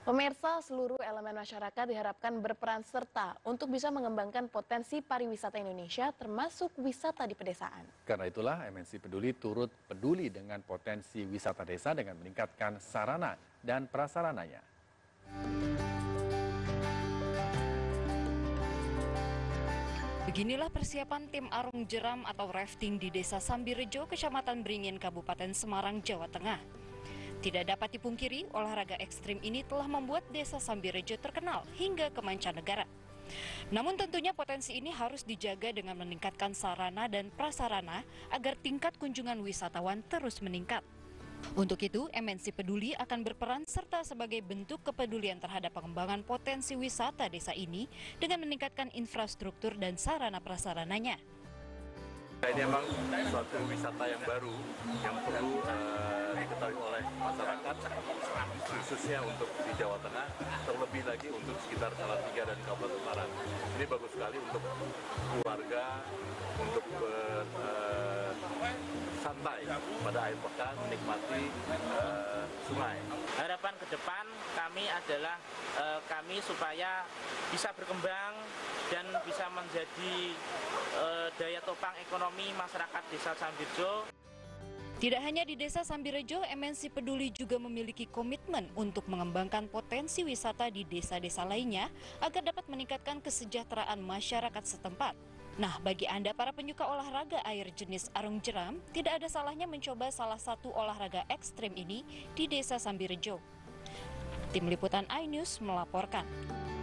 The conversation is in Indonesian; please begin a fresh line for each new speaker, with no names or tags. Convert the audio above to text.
Pemirsa, seluruh elemen masyarakat diharapkan berperan serta untuk bisa mengembangkan potensi pariwisata Indonesia termasuk wisata di pedesaan.
Karena itulah MNC Peduli turut peduli dengan potensi wisata desa dengan meningkatkan sarana dan prasarananya.
Beginilah persiapan tim arung jeram atau rafting di Desa Sambirejo, Kecamatan Beringin, Kabupaten Semarang, Jawa Tengah. Tidak dapat dipungkiri, olahraga ekstrim ini telah membuat Desa Sambirejo terkenal hingga ke mancanegara. Namun tentunya potensi ini harus dijaga dengan meningkatkan sarana dan prasarana agar tingkat kunjungan wisatawan terus meningkat. Untuk itu, MNC Peduli akan berperan serta sebagai bentuk kepedulian terhadap pengembangan potensi wisata desa ini dengan meningkatkan infrastruktur dan sarana prasarananya.
Ini memang suatu wisata yang baru yang perlu diketahui oleh masyarakat, khususnya untuk di Jawa Tengah, terlebih lagi untuk sekitar Salatiga dan Kabupaten Semarang. Ini bagus sekali untuk keluarga, untuk bersantai pada air pekan, menikmati sungai.
Harapan ke depan kami adalah kami supaya bisa berkembang dan bisa menjadi daya topang ekonomi masyarakat Desa Sambirejo.
Tidak hanya di Desa Sambirejo, MNC Peduli juga memiliki komitmen untuk mengembangkan potensi wisata di desa-desa lainnya agar dapat meningkatkan kesejahteraan masyarakat setempat. Nah, bagi Anda para penyuka olahraga air jenis arung jeram, tidak ada salahnya mencoba salah satu olahraga ekstrim ini di Desa Sambirejo. Tim Liputan iNews melaporkan.